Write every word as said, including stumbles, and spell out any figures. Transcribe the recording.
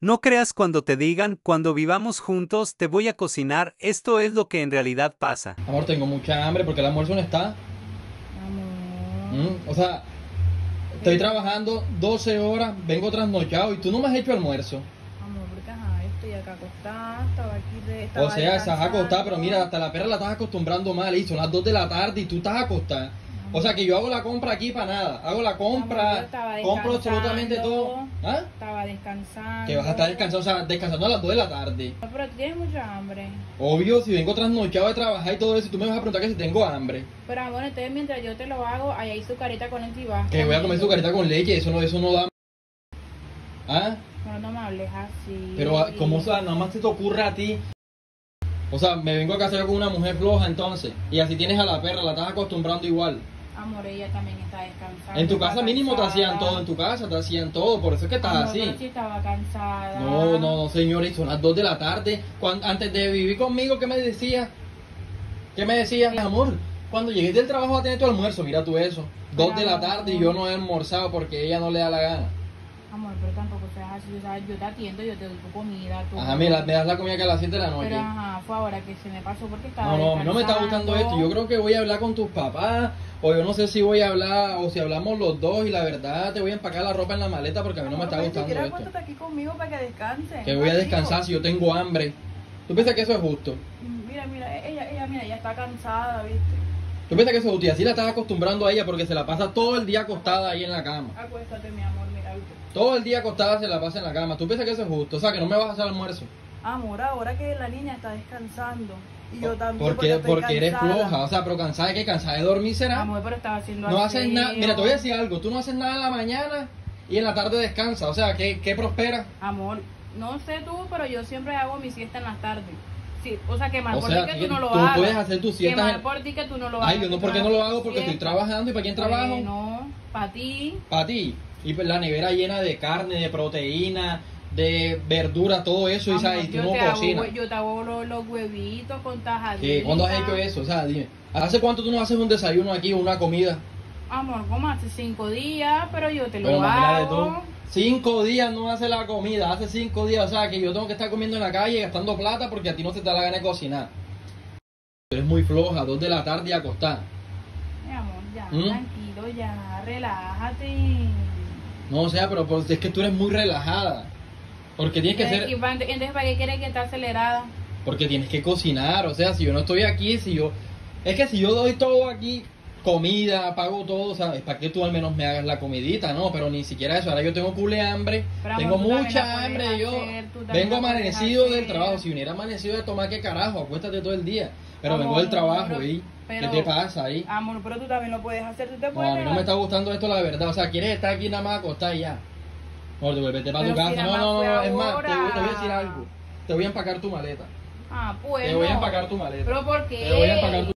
No creas cuando te digan, cuando vivamos juntos te voy a cocinar, esto es lo que en realidad pasa. Amor, tengo mucha hambre porque el almuerzo no está. Amor. Mm, O sea, estoy trabajando doce horas, vengo trasnochado y tú no me has hecho almuerzo. Amor, porque ajá, estoy acá acostada, estaba aquí de... Estaba O sea, estás acostada, descansando. pero mira, hasta la perra la estás acostumbrando mal y son las dos de la tarde y tú estás acostada. O sea, que yo hago la compra aquí para nada. Hago la Amor, yo compra, estaba compro absolutamente todo. descansando. ¿Ah? Estaba descansando. Que vas a estar descansando, o sea, descansando a las dos de la tarde. No, pero tú tienes mucha hambre. Obvio, si vengo trasnochado de trabajar y todo eso, y tú me vas a preguntar que si tengo hambre. Pero amor, entonces mientras yo te lo hago, ahí hay su carita con el tibás. Que voy a comer su carita con leche, eso no, eso no da. ¿Ah? No, no me hables así. Pero, ¿cómo o sea, nada más se te ocurre a ti? O sea, me vengo a casar yo con una mujer floja entonces. Y así tienes a la perra, la estás acostumbrando igual. Amor, ella también está descansando. En tu casa está mínimo te cansada. hacían todo, en tu casa te hacían todo, por eso es que estás Amor, así. pero sí estaba cansada. No, no, no, señores, son las dos de la tarde. Cuan- antes de vivir conmigo, ¿qué me decías? ¿Qué me decías, amor? Cuando llegué del trabajo a tener tu almuerzo, mira tú eso. Dos de la tarde y yo no he almorzado porque ella no le da la gana. Amor, pero tampoco seas así, o sea, yo te atiendo, yo te doy tu comida, tu... Ajá, mira, me das la comida que a las siete de la noche. Pero ajá, fue ahora que se me pasó porque estaba No, no, a mí no me está gustando descansando. esto. Yo creo que voy a hablar con tus papás, o yo no sé si voy a hablar, o si hablamos los dos y la verdad te voy a empacar la ropa en la maleta porque a mí no me está Amor, gustando pero ni esto. siquiera acuéstate aquí conmigo para que descanse. Que voy a descansar si yo tengo hambre. ¿Tú piensas que eso es justo? Mira, mira, ella, ella, mira, ella está cansada, ¿viste? ¿Tú piensas que eso es justo? Y así la estás acostumbrando a ella porque se la pasa todo el día acostada ahí en la cama. Acuéstate, mi amor, mira, ¿viste? Todo el día acostada se la pasa en la cama. ¿Tú piensas que eso es justo? O sea, que no me vas a hacer almuerzo. Amor, ahora que la niña está descansando y yo también Porque, estoy porque eres cansada. floja. O sea, pero cansada de qué, cansada de dormir será. Amor, pero estaba haciendo No haces aseo. nada. Mira, te voy a decir algo. Tú no haces nada en la mañana y en la tarde descansas. O sea, ¿qué, qué prospera? Amor, no sé tú, pero yo siempre hago mi siesta en las tardes. Sí, o sea, que mal O por sea, ti que que tú no lo tú hagas. puedes hacer tus Que siestas mal en- por ti que tú no lo hagas. Ay, yo no, que ¿por qué tú no lo hagas hago? tu Porque estoy siesta. trabajando. ¿Y para quién trabajo? No, para ti. Para ti. Y pues la nevera llena de carne, de proteína, de verdura, todo eso. Y, Amor, sabes, y tú yo, no te hago, cocinas. hue- yo te hago los, los huevitos con tajaditas. ¿Qué? ¿Cuándo has hecho eso? O sea, dime. ¿Hace cuánto tú no haces un desayuno aquí o una comida? Amor, como hace cinco días, pero yo te lo Pero imagínate tú. hago. Cinco días no hace la comida, hace cinco días, o sea que yo tengo que estar comiendo en la calle gastando plata porque a ti no se te da la gana de cocinar. Tú eres muy floja, dos de la tarde y acostada. Mi amor, ya, ¿Mm? tranquilo, ya, relájate. No, o sea, pero pues, es que tú eres muy relajada. Porque tienes que Eh, ser, y pa- entonces, ¿para qué quieres que esté acelerada? porque tienes que cocinar, o sea, si yo no estoy aquí, si yo, es que si yo doy todo aquí, comida, pago todo, ¿sabes? ¿Para que tú al menos me hagas la comidita? No, pero ni siquiera eso, ahora yo tengo cule hambre, Pero, amor, tengo tú también la mucha puedes hambre, yo hacer, tú también vengo la puedes amanecido del hacer. trabajo, si viniera amanecido de tomar, ¿qué carajo? Acuéstate todo el día, pero Amor, vengo del trabajo, pero- ¿y? pero- ¿Qué te pasa ahí? Amor, pero tú también lo puedes hacer, tú te No, puedes a mí no me está gustando esto la verdad, o sea, quieres estar aquí nada más acostada y ya. No, devuélvete para tu Pero si casa, nada no, no, más no, fue es más, te voy, te voy a decir ahora. algo, te voy a empacar tu maleta, Ah, pues te voy a no. empacar tu maleta. ¿Pero por qué? Te voy a empacar tu